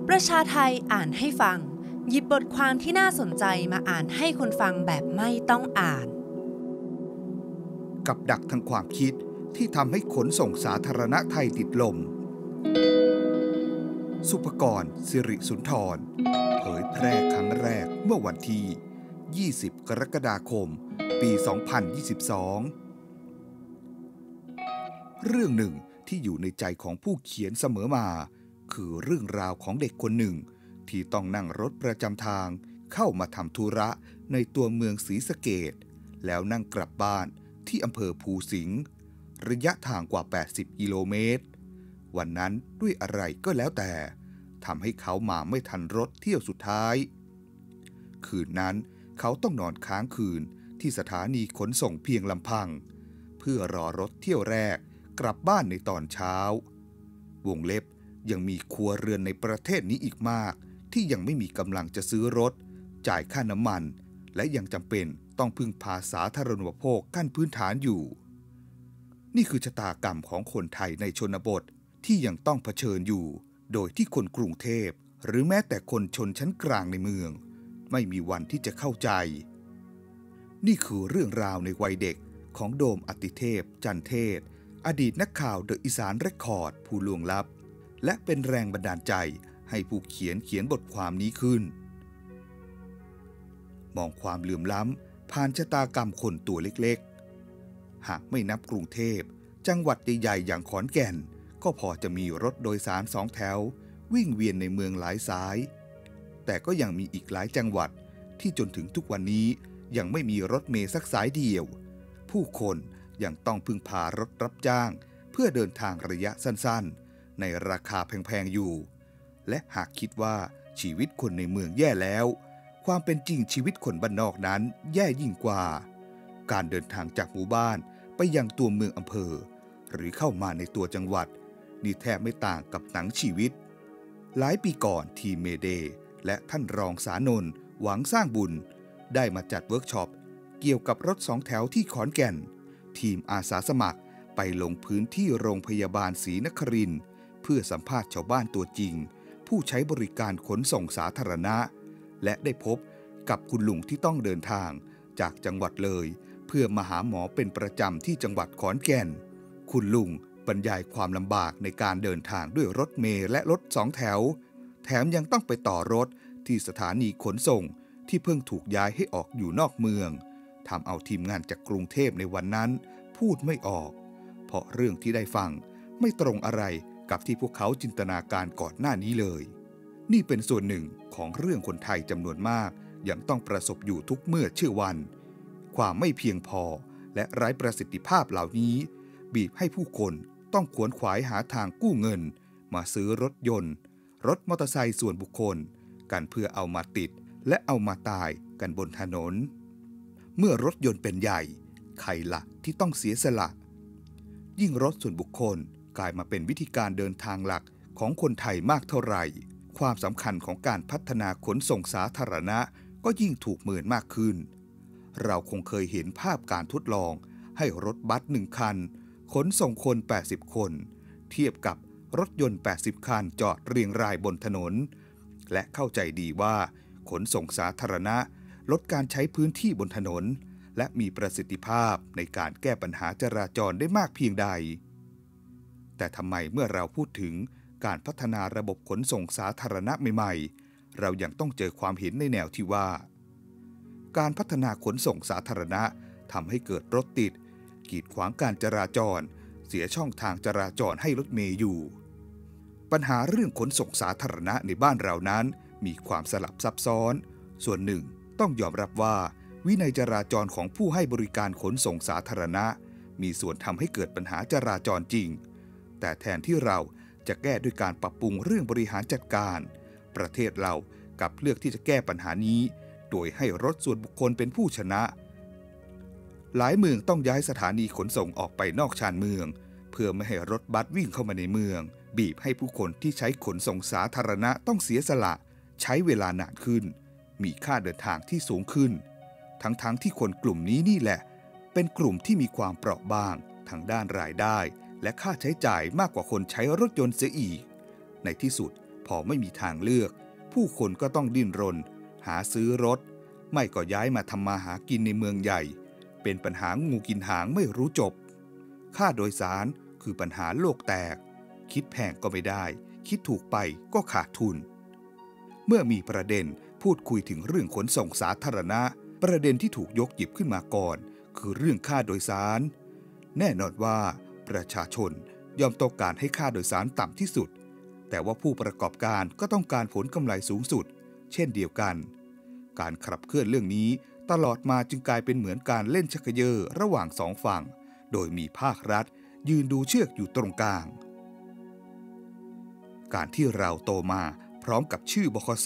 ประชาไทยอ่านให้ฟังหยิบบทความที่น่าสนใจมาอ่านให้คนฟังแบบไม่ต้องอ่านกับดักทางความคิดที่ทำให้ขนส่งสาธารณะไทยติดลมสุภกร สิริสุนทรเผยแพร่ครั้งแรกเมื่อวันที่ 20 กรกฎาคม ปี 2022 เรื่องหนึ่งที่อยู่ในใจของผู้เขียนเสมอมาคือเรื่องราวของเด็กคนหนึ่งที่ต้องนั่งรถประจำทางเข้ามาทำธุระในตัวเมืองศรีสะเกษแล้วนั่งกลับบ้านที่อำเภอภูสิงห์ระยะทางกว่า 80 กิโลเมตรวันนั้นด้วยอะไรก็แล้วแต่ทำให้เขามาไม่ทันรถเที่ยวสุดท้ายคืนนั้นเขาต้องนอนค้างคืนที่สถานีขนส่งเพียงลำพังเพื่อรอรถเที่ยวแรกกลับบ้านในตอนเช้าวงเล็บยังมีครัวเรือนในประเทศนี้อีกมากที่ยังไม่มีกำลังจะซื้อรถจ่ายค่าน้ำมันและยังจำเป็นต้องพึ่งพาสาธารณูปโภคขั้นพื้นฐานอยู่นี่คือชะตากรรมของคนไทยในชนบทที่ยังต้องเผชิญอยู่โดยที่คนกรุงเทพหรือแม้แต่คนชนชั้นกลางในเมืองไม่มีวันที่จะเข้าใจนี่คือเรื่องราวในวัยเด็กของโดมอติเทพจันเทศอดีตนักข่าวเดอะอีสานเรคคอร์ดผู้ล่วงลับและเป็นแรงบันดาลใจให้ผู้เขียนบทความนี้ขึ้นมองความเหลื่อมล้ำผ่านชะตากรรมคนตัวเล็กๆหากไม่นับกรุงเทพจังหวัดใหญ่ๆอย่างขอนแก่นก็พอจะมีรถโดยสาร2 แถววิ่งเวียนในเมืองหลายสายแต่ก็ยังมีอีกหลายจังหวัดที่จนถึงทุกวันนี้ยังไม่มีรถเมล์สักสายเดียวผู้คนยังต้องพึ่งพารถรับจ้างเพื่อเดินทางระยะสั้นๆในราคาแพงๆอยู่และหากคิดว่าชีวิตคนในเมืองแย่แล้วความเป็นจริงชีวิตคนบ้านนอกนั้นแย่ยิ่งกว่าการเดินทางจากหมู่บ้านไปยังตัวเมืองอำเภอหรือเข้ามาในตัวจังหวัดนี่แทบไม่ต่างกับหนังชีวิตหลายปีก่อนทีมเมเดย์และท่านรองสานนท์หวังสร้างบุญได้มาจัดเวิร์กช็อปเกี่ยวกับรถ2 แถวที่ขอนแก่นทีมอาสาสมัครไปลงพื้นที่โรงพยาบาลศรีนครินทร์เพื่อสัมภาษณ์ชาวบ้านตัวจริงผู้ใช้บริการขนส่งสาธารณะและได้พบกับคุณลุงที่ต้องเดินทางจากจังหวัดเลยเพื่อมาหาหมอเป็นประจำที่จังหวัดขอนแก่นคุณลุงบรรยายความลำบากในการเดินทางด้วยรถเมล์และรถ2 แถวแถมยังต้องไปต่อรถที่สถานีขนส่งที่เพิ่งถูกย้ายให้ออกอยู่นอกเมืองทำเอาทีมงานจากกรุงเทพในวันนั้นพูดไม่ออกเพราะเรื่องที่ได้ฟังไม่ตรงอะไรกับที่พวกเขาจินตนาการก่อนหน้านี้เลยนี่เป็นส่วนหนึ่งของเรื่องคนไทยจำนวนมากยังต้องประสบอยู่ทุกเมื่อเชื่อวันความไม่เพียงพอและไร้ประสิทธิภาพเหล่านี้บีบให้ผู้คนต้องขวนขวายหาทางกู้เงินมาซื้อรถยนต์รถมอเตอร์ไซค์ส่วนบุคคลกันเพื่อเอามาติดและเอามาตายกันบนถนนเมื่อรถยนต์เป็นใหญ่ใครล่ะที่ต้องเสียสละยิ่งรถส่วนบุคคลกลายมาเป็นวิธีการเดินทางหลักของคนไทยมากเท่าไหร่ความสำคัญของการพัฒนาขนส่งสาธารณะก็ยิ่งถูกเหมือนมากขึ้นเราคงเคยเห็นภาพการทดลองให้รถบัส1 คันขนส่งคน80 คนเทียบกับรถยนต์80 คันจอดเรียงรายบนถนนและเข้าใจดีว่าขนส่งสาธารณะลดการใช้พื้นที่บนถนนและมีประสิทธิภาพในการแก้ปัญหาจราจรได้มากเพียงใดแต่ทำไมเมื่อเราพูดถึงการพัฒนาระบบขนส่งสาธารณะใหม่ๆเรายังต้องเจอความเห็นในแนวที่ว่าการพัฒนาขนส่งสาธารณะทำให้เกิดรถติดกีดขวางการจราจรเสียช่องทางจราจรให้รถเมล์อยู่ปัญหาเรื่องขนส่งสาธารณะในบ้านเรานั้นมีความสลับซับซ้อนส่วนหนึ่งต้องยอมรับว่าวินัยจราจรของผู้ให้บริการขนส่งสาธารณะมีส่วนทำให้เกิดปัญหาจราจรจริงแต่แทนที่เราจะแก้ด้วยการปรับปรุงเรื่องบริหารจัดการประเทศเรากลับเลือกที่จะแก้ปัญหานี้โดยให้รถส่วนบุคคลเป็นผู้ชนะหลายเมืองต้องย้ายสถานีขนส่งออกไปนอกชานเมืองเพื่อไม่ให้รถบัสวิ่งเข้ามาในเมืองบีบให้ผู้คนที่ใช้ขนส่งสาธารณะต้องเสียสละใช้เวลานานขึ้นมีค่าเดินทางที่สูงขึ้นทั้งที่คนกลุ่มนี้นี่แหละเป็นกลุ่มที่มีความเปราะบางทางด้านรายได้และค่าใช้จ่ายมากกว่าคนใช้รถยนต์เสียอีกในที่สุดพพอไม่มีทางเลือกผู้คนก็ต้องดิ้นรนหาซื้อรถไม่ก็ย้ายมาทำมาหากินในเมืองใหญ่เป็นปัญหางูกินหางไม่รู้จบค่าโดยสารคือปัญหาโลกแตกคิดแพงก็ไม่ได้คิดถูกไปก็ขาดทุนเมื่อมีประเด็นพูดคุยถึงเรื่องขนส่งสาธารณะประเด็นที่ถูกยกหยิบขึ้นมาก่อนคือเรื่องค่าโดยสารแน่นอนว่าประชาชนยอมต้องการให้ค่าโดยสารต่ำที่สุดแต่ว่าผู้ประกอบการก็ต้องการผลกำไรสูงสุดเช่นเดียวกันการขับเคลื่อนเรื่องนี้ตลอดมาจึงกลายเป็นเหมือนการเล่นชักเยอระหว่างสองฝั่งโดยมีภาครัฐยืนดูเชือกอยู่ตรงกลางการที่เราโตมาพร้อมกับชื่อบขส.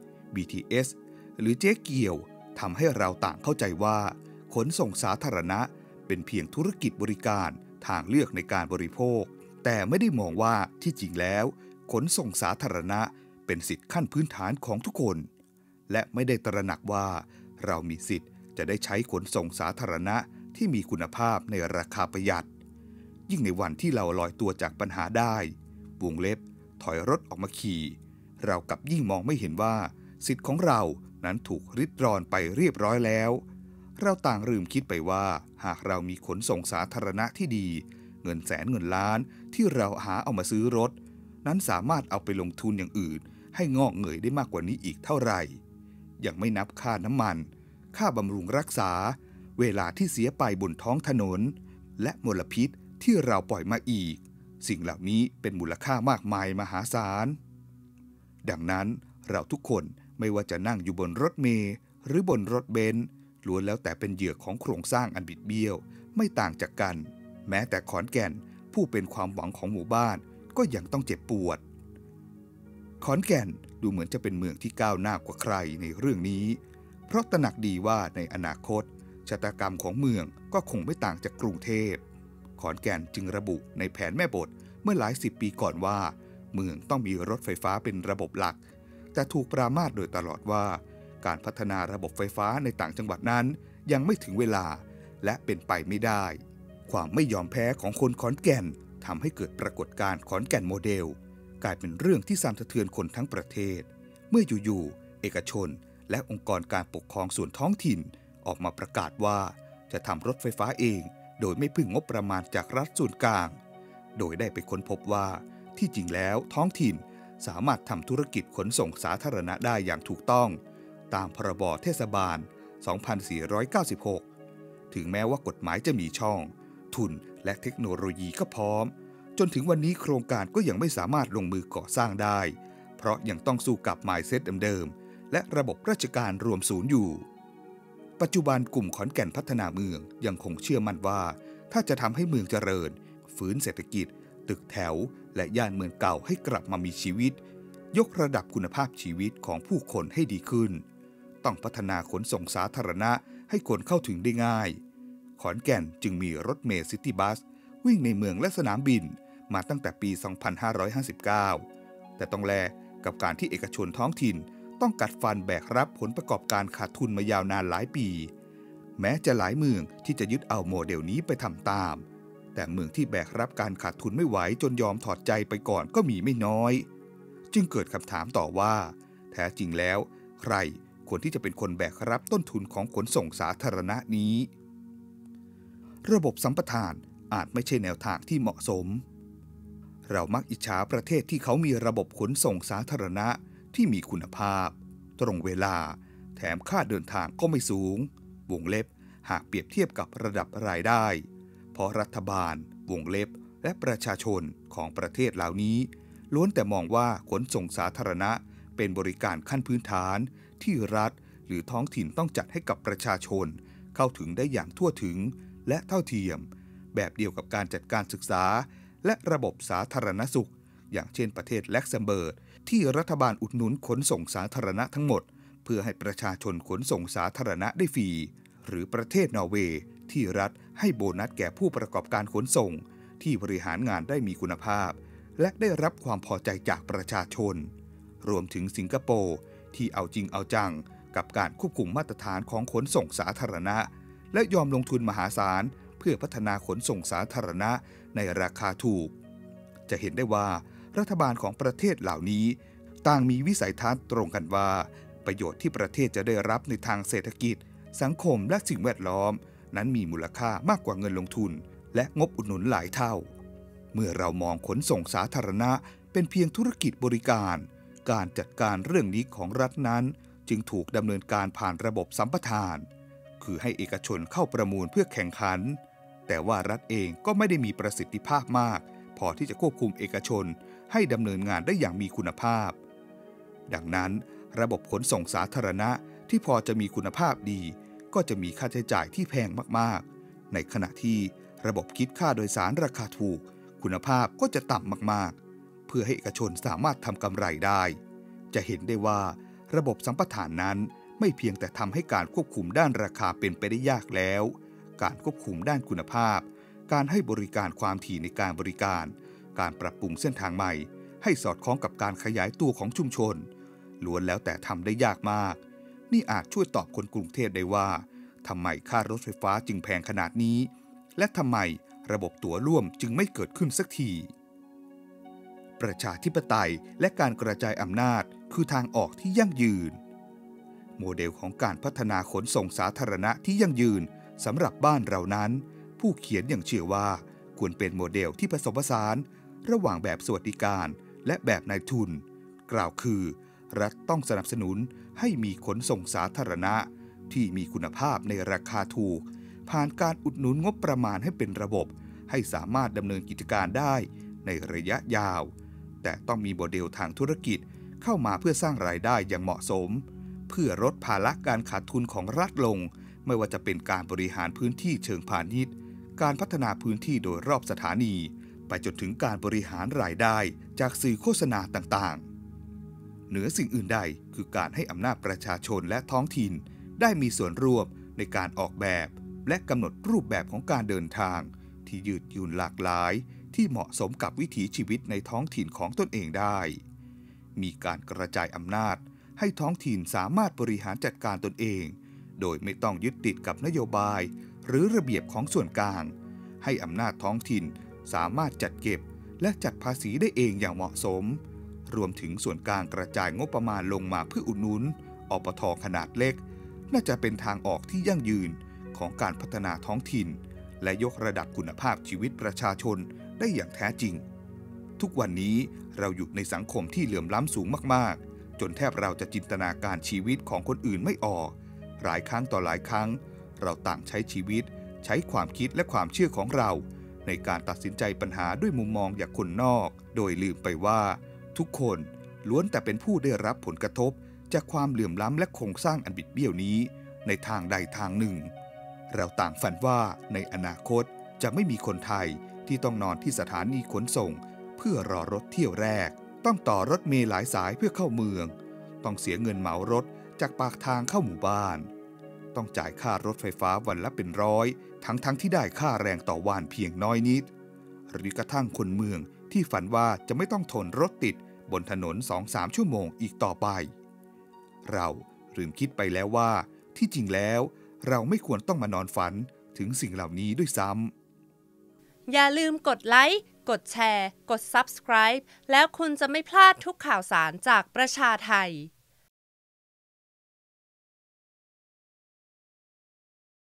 BTS หรือเจ๊เกียวทำให้เราต่างเข้าใจว่าขนส่งสาธารณะเป็นเพียงธุรกิจบริการทางเลือกในการบริโภคแต่ไม่ได้มองว่าที่จริงแล้วขนส่งสาธารณะเป็นสิทธิขั้นพื้นฐานของทุกคนและไม่ได้ตระหนักว่าเรามีสิทธิ์จะได้ใช้ขนส่งสาธารณะที่มีคุณภาพในราคาประหยัดยิ่งในวันที่เราลอยตัวจากปัญหาได้วงเล็บถอยรถออกมาขี่เรากับยิ่งมองไม่เห็นว่าสิทธิ์ของเรานั้นถูกริดรอนไปเรียบร้อยแล้วเราต่างลืมคิดไปว่าหากเรามีขนส่งสาธารณะที่ดีเงินแสนเงินล้านที่เราหาเอามาซื้อรถนั้นสามารถเอาไปลงทุนอย่างอื่นให้งอกเงยได้มากกว่านี้อีกเท่าไหร่ยังไม่นับค่าน้ำมันค่าบำรุงรักษาเวลาที่เสียไปบนท้องถนนและมลพิษที่เราปล่อยมาอีกสิ่งเหล่านี้เป็นมูลค่ามากมายมหาศาลดังนั้นเราทุกคนไม่ว่าจะนั่งอยู่บนรถเมล์หรือบนรถเบนซ์ล้วนแล้วแต่เป็นเหยื่อของโครงสร้างอันบิดเบี้ยวไม่ต่างจากกันแม้แต่ขอนแก่นผู้เป็นความหวังของหมู่บ้านก็ยังต้องเจ็บปวดขอนแก่นดูเหมือนจะเป็นเมืองที่ก้าวหน้ากว่าใครในเรื่องนี้เพราะตระหนักดีว่าในอนาคตชะตากรรมของเมืองก็คงไม่ต่างจากกรุงเทพขอนแก่นจึงระบุในแผนแม่บทเมื่อหลายสิบปีก่อนว่าเมืองต้องมีรถไฟฟ้าเป็นระบบหลักแต่ถูกปรามาสโดยตลอดว่าการพัฒนาระบบไฟฟ้าในต่างจังหวัดนั้นยังไม่ถึงเวลาและเป็นไปไม่ได้ความไม่ยอมแพ้ของคนขอนแก่นทำให้เกิดปรากฏการณ์ขอนแก่นโมเดลกลายเป็นเรื่องที่สั่นสะเทือนคนทั้งประเทศเมื่ออยู่ๆเอกชนและองค์กรการปกครองส่วนท้องถิ่นออกมาประกาศว่าจะทำรถไฟฟ้าเองโดยไม่พึ่งงบประมาณจากรัฐส่วนกลางโดยได้ไปค้นพบว่าที่จริงแล้วท้องถิ่นสามารถทำธุรกิจขนส่งสาธารณะได้อย่างถูกต้องตามพรบเทศบาล 2496 ถึงแม้ว่ากฎหมายจะมีช่องทุนและเทคโนโลยีก็พร้อมจนถึงวันนี้โครงการก็ยังไม่สามารถลงมือก่อสร้างได้เพราะยังต้องสู้กับ mindset เดิมๆและระบบราชการรวมศูนย์อยู่ปัจจุบันกลุ่มขอนแก่นพัฒนาเมืองยังคงเชื่อมั่นว่าถ้าจะทำให้เมืองเจริญฟื้นเศรษฐกิจตึกแถวและย่านเมืองเก่าให้กลับมามีชีวิตยกระดับคุณภาพชีวิตของผู้คนให้ดีขึ้นต้องพัฒนาขนส่งสาธารณะให้คนเข้าถึงได้ง่ายขอนแก่นจึงมีรถเมล์ซิตี้บัสวิ่งในเมืองและสนามบินมาตั้งแต่ปี 2559 แต่ต้องแลกกับการที่เอกชนท้องถิ่นต้องกัดฟันแบกรับผลประกอบการขาดทุนมายาวนานหลายปีแม้จะหลายเมืองที่จะยึดเอาโมเดลนี้ไปทำตามแต่เมืองที่แบกรับการขาดทุนไม่ไหวจนยอมถอดใจไปก่อนก็มีไม่น้อยจึงเกิดคำถามต่อว่าแท้จริงแล้วใครควรที่จะเป็นคนแบกรับต้นทุนของขนส่งสาธารณะนี้ระบบสัมปทานอาจไม่ใช่แนวทางที่เหมาะสมเรามักอิจฉาประเทศที่เขามีระบบขนส่งสาธารณะที่มีคุณภาพตรงเวลาแถมค่าเดินทางก็ไม่สูงวงเล็บหากเปรียบเทียบกับระดับรายได้เพราะรัฐบาลวงเล็บและประชาชนของประเทศเหล่านี้ล้วนแต่มองว่าขนส่งสาธารณะเป็นบริการขั้นพื้นฐานที่รัฐหรือท้องถิ่นต้องจัดให้กับประชาชนเข้าถึงได้อย่างทั่วถึงและเท่าเทียมแบบเดียวกับการจัดการศึกษาและระบบสาธารณสุขอย่างเช่นประเทศลักเซมเบิร์กที่รัฐบาลอุดหนุนขนส่งสาธารณะทั้งหมดเพื่อให้ประชาชนขนส่งสาธารณะได้ฟรีหรือประเทศนอร์เวย์ที่รัฐให้โบนัสแก่ผู้ประกอบการขนส่งที่บริหารงานได้มีคุณภาพและได้รับความพอใจจากประชาชนรวมถึงสิงคโปร์ที่เอาจริงเอาจังกับการควบคุมมาตรฐานของขนส่งสาธารณะและยอมลงทุนมหาศาลเพื่อพัฒนาขนส่งสาธารณะในราคาถูกจะเห็นได้ว่ารัฐบาลของประเทศเหล่านี้ต่างมีวิสัยทัศน์ตรงกันว่าประโยชน์ที่ประเทศจะได้รับในทางเศรษฐกิจสังคมและสิ่งแวดล้อมนั้นมีมูลค่ามากกว่าเงินลงทุนและงบอุดหนุนหลายเท่าเมื่อเรามองขนส่งสาธารณะเป็นเพียงธุรกิจบริการการจัดการเรื่องนี้ของรัฐนั้นจึงถูกดำเนินการผ่านระบบสัมปทานคือให้เอกชนเข้าประมูลเพื่อแข่งขันแต่ว่ารัฐเองก็ไม่ได้มีประสิทธิภาพมากพอที่จะควบคุมเอกชนให้ดำเนินงานได้อย่างมีคุณภาพดังนั้นระบบขนส่งสาธารณะที่พอจะมีคุณภาพดีก็จะมีค่าใช้จ่ายที่แพงมากๆในขณะที่ระบบคิดค่าโดยสารราคาถูกคุณภาพก็จะต่ำมากๆเพื่อให้เอกชนสามารถทำกำไรได้จะเห็นได้ว่าระบบสัมปทานนั้นไม่เพียงแต่ทำให้การควบคุมด้านราคาเป็นไปได้ยากแล้วการควบคุมด้านคุณภาพการให้บริการความถี่ในการบริการการปรับปรุงเส้นทางใหม่ให้สอดคล้องกับการขยายตัวของชุมชนล้วนแล้วแต่ทำได้ยากมากนี่อาจช่วยตอบคนกรุงเทพได้ว่าทำไมค่ารถไฟฟ้าจึงแพงขนาดนี้และทำไมระบบตั๋วร่วมจึงไม่เกิดขึ้นสักทีประชาธิปไตยและการกระจายอำนาจคือทางออกที่ยั่งยืนโมเดลของการพัฒนาขนส่งสาธารณะที่ยั่งยืนสำหรับบ้านเรานั้นผู้เขียนอย่างเชื่อว่าควรเป็นโมเดลที่ผสมผสานระหว่างแบบสวัสดิการและแบบนายทุนกล่าวคือรัฐต้องสนับสนุนให้มีขนส่งสาธารณะที่มีคุณภาพในราคาถูกผ่านการอุดหนุนงบประมาณให้เป็นระบบให้สามารถดำเนินกิจการได้ในระยะยาวแต่ต้องมีโมเดลทางธุรกิจเข้ามาเพื่อสร้างรายได้อย่างเหมาะสมเพื่อลดภาระการขาดทุนของรัฐลงไม่ว่าจะเป็นการบริหารพื้นที่เชิงพาณิชย์การพัฒนาพื้นที่โดยรอบสถานีไปจนถึงการบริหารรายได้จากสื่อโฆษณาต่างๆเหนือสิ่งอื่นใดคือการให้อำนาจประชาชนและท้องถิ่นได้มีส่วนร่วมในการออกแบบและกำหนดรูปแบบของการเดินทางที่ยืดหยุ่นหลากหลายที่เหมาะสมกับวิถีชีวิตในท้องถิ่นของตนเองได้มีการกระจายอำนาจให้ท้องถิ่นสามารถบริหารจัดการตนเองโดยไม่ต้องยึดติดกับนโยบายหรือระเบียบของส่วนกลางให้อำนาจท้องถิ่นสามารถจัดเก็บและจัดภาษีได้เองอย่างเหมาะสมรวมถึงส่วนกลางกระจายงบประมาณลงมาเพื่ออุดหนุนอปท.ขนาดเล็กน่าจะเป็นทางออกที่ยั่งยืนของการพัฒนาท้องถิ่นและยกระดับคุณภาพชีวิตประชาชนได้อย่างแท้จริงทุกวันนี้เราอยู่ในสังคมที่เหลื่อมล้ำสูงมากๆจนแทบเราจะจินตนาการชีวิตของคนอื่นไม่ออกหลายครั้งต่อหลายครั้งเราต่างใช้ชีวิตใช้ความคิดและความเชื่อของเราในการตัดสินใจปัญหาด้วยมุมมองอย่างคนนอกโดยลืมไปว่าทุกคนล้วนแต่เป็นผู้ได้รับผลกระทบจากความเหลื่อมล้ำและโครงสร้างอันบิดเบี้ยวนี้ในทางใดทางหนึ่งเราต่างฝันว่าในอนาคตจะไม่มีคนไทยที่ต้องนอนที่สถานีขนส่งเพื่อรอรถเที่ยวแรกต้องต่อรถเมล์หลายสายเพื่อเข้าเมืองต้องเสียเงินเหมารถจากปากทางเข้าหมู่บ้านต้องจ่ายค่ารถไฟฟ้าวันละเป็นร้อยทั้งที่ได้ค่าแรงต่อวันเพียงน้อยนิดหรือกระทั่งคนเมืองที่ฝันว่าจะไม่ต้องทนรถติดบนถนน 2-3 ชั่วโมงอีกต่อไปเราลืมคิดไปแล้วว่าที่จริงแล้วเราไม่ควรต้องมานอนฝันถึงสิ่งเหล่านี้ด้วยซ้ำอย่าลืมกดไลค์กดแชร์กด Subscribe แล้วคุณจะไม่พลาดทุกข่าวสารจากประชาไทย